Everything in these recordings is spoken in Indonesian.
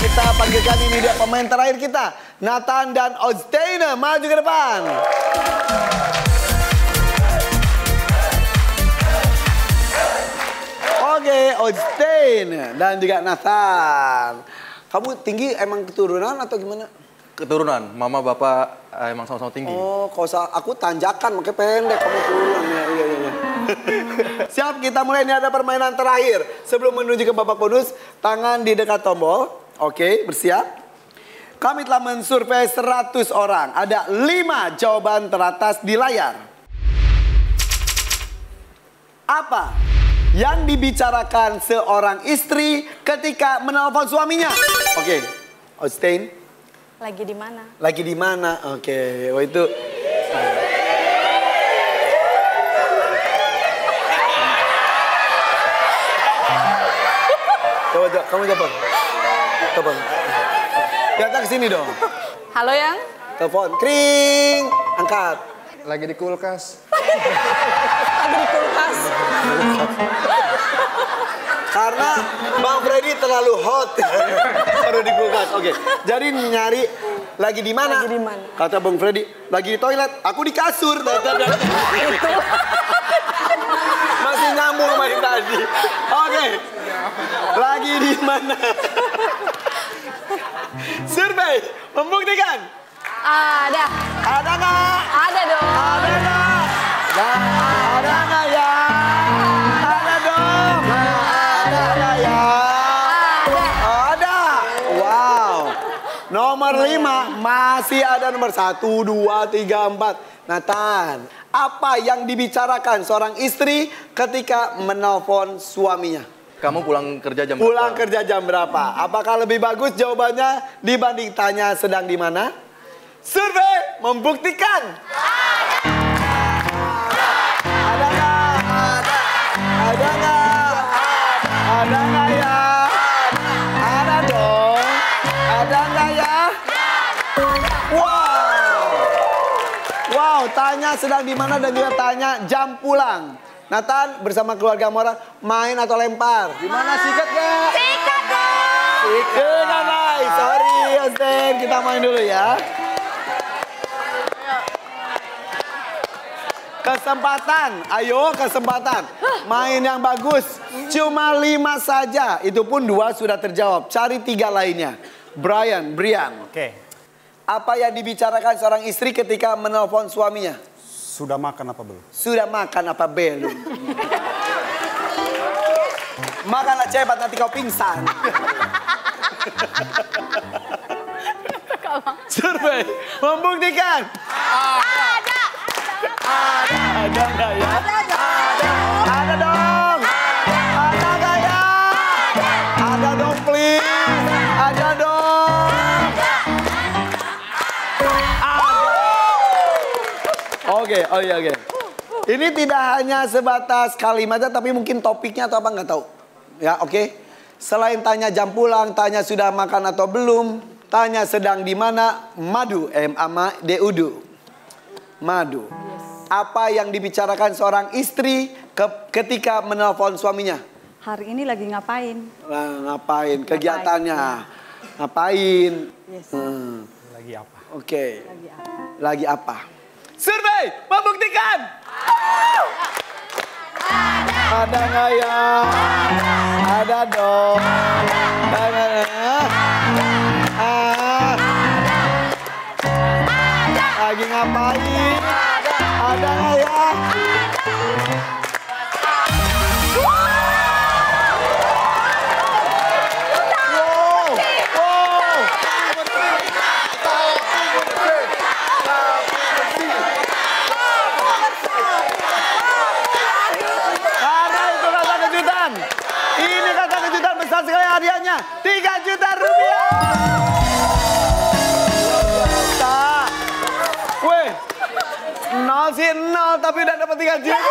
kita panggilkan ini dia pemain terakhir kita. Nathan dan Oztaina, maju ke depan. Oke, Oztaina dan juga Nathan. Kamu tinggi emang keturunan atau gimana? Keturunan, mama bapak emang sama-sama tinggi. Oh, aku tanjakan, makanya pendek kamu turunan ya. Iya. Siap, kita mulai. Ini ada permainan terakhir. Sebelum menuju ke babak bonus, tangan di dekat tombol. Oke, bersiap. Kami telah mensurvei 100 orang. Ada 5 jawaban teratas di layar. Apa yang dibicarakan seorang istri ketika menelpon suaminya? Oke, Oztain. Lagi di mana? Lagi di mana? Oke, oh itu. Coba, kamu telepon. Telepon. Datang ke sini dong. Halo, Yang? Telepon. Kring. Angkat. Lagi di kulkas. Lagi di kulkas. Karena Bang Freddy terlalu hot. Baru di kulkas. Oke. Jadi nyari lagi di mana? Lagi di mana? Kata Bang Freddy, lagi di toilet. Aku di kasur. Itu. Masih nyambung sama yang tadi. Oke. Lagi di mana? Survei membuktikan. Ada. Ada nggak? Ada dong. Ada nggak? Ada nggak ya? Ada dong. Ada nggak ya? Ada. Wow. Nomor 5 masih ada nomor 1, 2, 3, 4. Nathan, apa yang dibicarakan seorang istri ketika menelpon suaminya? Kamu pulang kerja jam Pulang berapa? kerja jam berapa? Apakah lebih bagus jawabannya dibanding tanya sedang di mana? Survei membuktikan. Ada nggak? Ada nggak? Ada nggak ya? Ada dong. Ada nggak ya? Wow. Wow, tanya sedang di mana dan juga tanya jam pulang. Nathan bersama keluarga Mora main atau lempar? Gimana, sikat gak? Sikat dong. Sikat, guys. Sorry, Oztain. Kita main dulu ya. Kesempatan, ayo kesempatan. Main yang bagus. Cuma 5 saja. Itu pun 2 sudah terjawab. Cari 3 lainnya. Brian. Oke. Apa yang dibicarakan seorang istri ketika menelpon suaminya? Sudah makan apa belum? Sudah makan apa belum? Makanlah cepat, nanti kau pingsan. Survei membuktikan. Ada. Ada nggak ya? Ada dong. Ada nggak ya? Ada dong, please. Ada dong. Oke, oh iya, oke. Ini tidak hanya sebatas kalimatnya, tapi mungkin topiknya atau apa nggak tahu. Ya, oke. Selain tanya jam pulang, tanya sudah makan atau belum, tanya sedang di mana, madu, M-A-D-U-D-U. Madu. Apa yang dibicarakan seorang istri ketika menelpon suaminya? Hari ini lagi ngapain? Ngapain? Kegiatannya? Ngapain? Yes. Lagi apa? Oke. Lagi apa? Lagi apa? Survei membuktikan. Ada nggak ya? Ada dong. Ada. Lagi ngapain? Ada nggak ya? Karena itu kata kejutan. Ini kata kejutan besar sekali hadiahnya. 3 juta rupiah. Weh, 0 sih 0 tapi udah dapat 3 juta.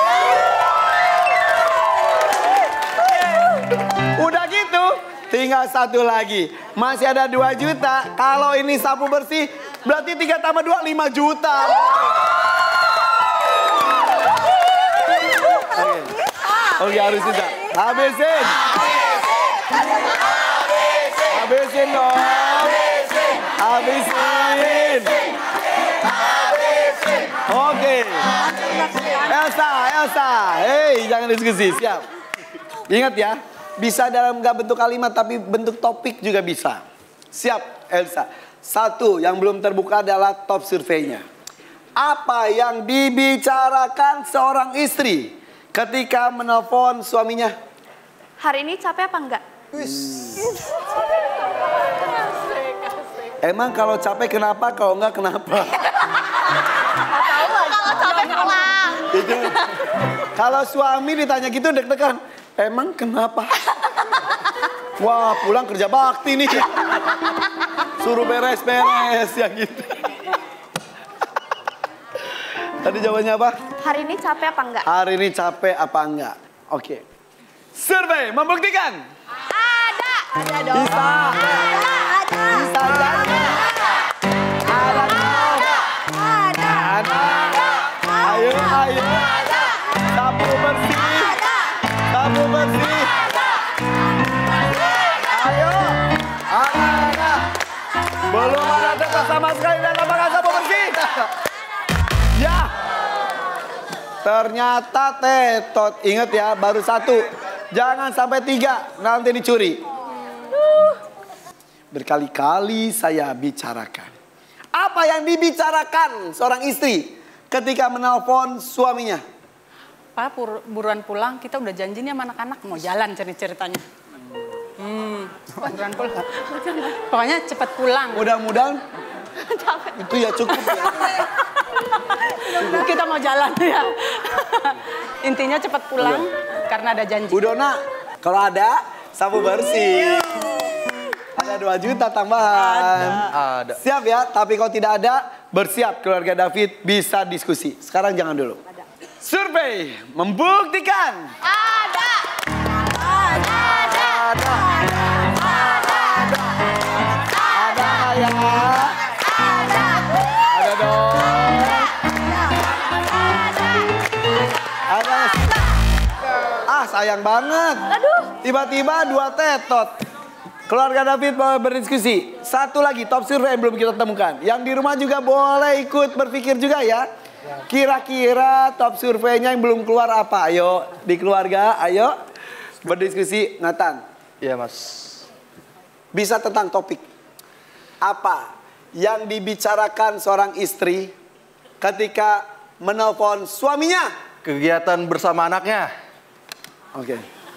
Udah gitu, tinggal 1 lagi. Masih ada 2 juta. Kalau ini sapu bersih, berarti 3 tambah 2, 5 juta. Oke, harus bisa. Habisin. Habisin dong. Habisin. Oke. Elsa. Hei, jangan diskusi, siap. Ingat ya, bisa dalam gak bentuk kalimat tapi bentuk topik juga bisa. Siap, Elsa. Satu yang belum terbuka adalah top surveinya. Apa yang dibicarakan seorang istri ketika menelpon suaminya? Hari ini capek apa enggak? Emang kalau capek kenapa? Kalau enggak kenapa? Kalau capek pulang. Itu. Kalau suami ditanya gitu deg-degan. Emang kenapa? Wah, pulang kerja bakti nih. Suruh beres-beres ya gitu. Tadi jawabannya apa? Hari ini capek apa enggak? Hari ini capek apa enggak? Oke. Survei membuktikan. Ada. Ada dong. Bisa. Bisa jadi. Ada. Ayo. Sapu bersih. Ayo. Ada. Belum ada tempat sama sekali dan apakah sapu bersih? Ya. Ternyata tetot. Ingat ya, baru 1. Jangan sampai 3, nanti dicuri. Berkali-kali saya bicarakan. Apa yang dibicarakan seorang istri ketika menelpon suaminya? Pak, buruan pulang, kita udah janjinya sama anak-anak mau jalan ceritanya. Buruan pulang. Pokoknya cepat pulang. Mudah-mudahan itu ya cukup ya. Kita mau jalan ya. Intinya cepat pulang karena ada janji. Bu Dona, kalau ada sapu bersih. Ada 2 juta tambahan. Ada. Siap ya, tapi kalau tidak ada, bersiap keluarga David bisa diskusi. Sekarang jangan dulu. Survei membuktikan. Ada. Ada ya. Ada dong. Ada. Ah, sayang banget. Aduh. Tiba-tiba 2 tetot. Keluarga David mau berdiskusi. Satu lagi top survei yang belum kita temukan. Yang di rumah juga boleh ikut berpikir juga ya. Kira-kira top surveinya yang belum keluar apa? Ayo di keluarga, ayo berdiskusi. Nathan. Iya mas. Bisa tentang topik. Apa yang dibicarakan seorang istri ketika menelpon suaminya? Kegiatan bersama anaknya. Oke.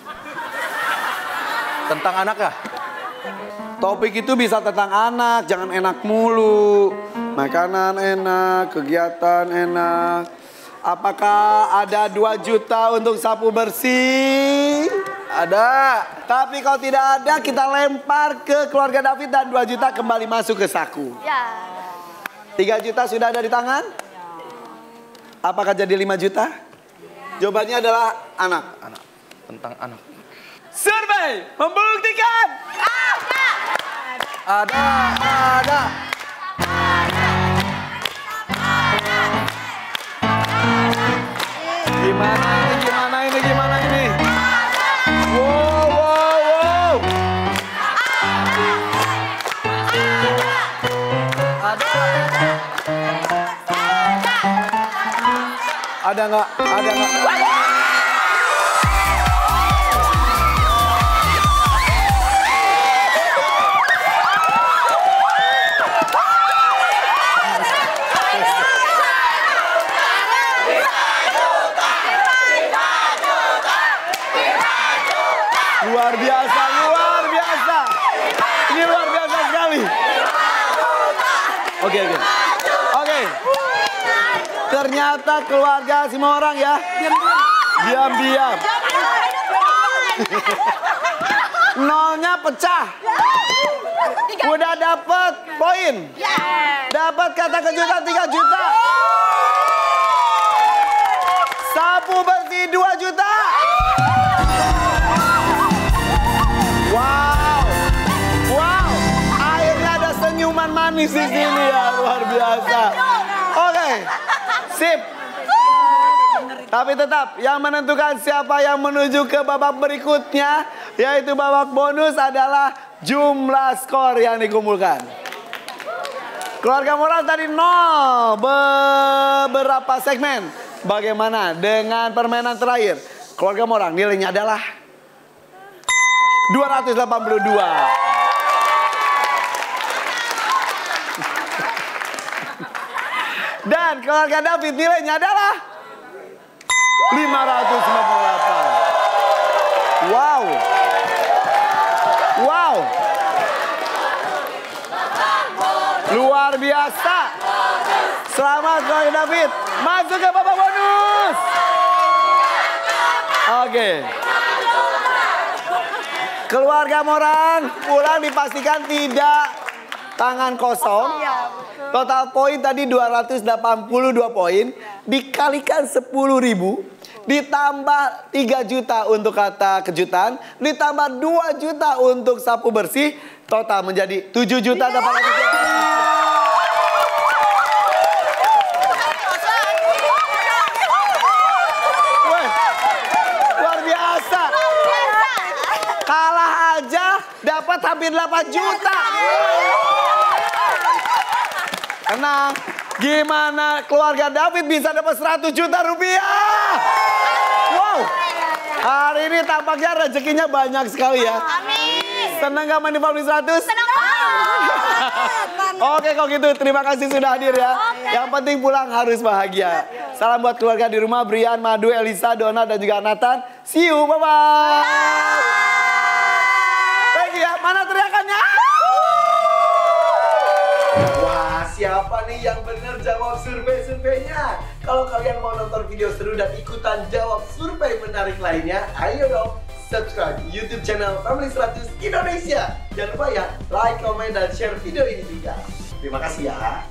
Tentang anak ya? Topik itu bisa tentang anak, jangan enak mulu. Makanan enak, kegiatan enak. Apakah ada 2 juta untuk sapu bersih? Ada. Tapi kalau tidak ada, kita lempar ke keluarga David dan 2 juta kembali masuk ke saku. Ya. 3 juta sudah ada di tangan? Apakah jadi 5 juta? Jawabannya adalah anak. Tentang anak. Survei membuktikan. Ada. Gimana ini? Wow. Ada nggak? Luar biasa. Ini luar biasa sekali. Oke. Ternyata keluarga semua orang ya. Diam. Nolnya pecah. Udah dapat poin. Dapat kata kejutan 3 juta. Sapu bersih 2 juta. Wow. Akhirnya ada senyuman manis di sini ya, luar biasa. Oke, sip. Tapi tetap yang menentukan siapa yang menuju ke babak berikutnya, yaitu babak bonus adalah jumlah skor yang dikumpulkan. Keluarga Moral tadi 0 beberapa segmen. Bagaimana dengan permainan terakhir? Keluarga Moral nilainya adalah 282. Dan keluarga David nilainya adalah 598. Wow. Wow. Luar biasa. Selamat keluarga David. Masuk ke babak bonus. Oke. Keluarga Morang pulang dipastikan tidak tangan kosong. Total poin tadi 282 poin. Dikalikan 10.000. Ditambah 3 juta untuk kata kejutan. Ditambah 2 juta untuk sapu bersih. Total menjadi 7 juta 800. Luar biasa. Kalah aja dapat hampir 8 juta. Tenang, gimana keluarga David bisa dapat 100 juta rupiah? Wow, hari ini tampaknya rezekinya banyak sekali ya. Amin. Senang gak main di Family 100? Senang banget. Oke kalau gitu terima kasih sudah hadir ya. Yang penting pulang harus bahagia. Salam buat keluarga di rumah, Brian, Madu, Elisa, Dona dan juga Nathan. See you, bye-bye. Thank you ya, mana teriakannya? Wah, siapa nih yang benar jawab survei-surveinya? Kalau kalian mau nonton video seru dan ikutan jawab survei menarik lainnya, ayo dong subscribe YouTube channel Family 100 Indonesia. Jangan lupa ya, like, comment, dan share video ini juga. Terima kasih ya.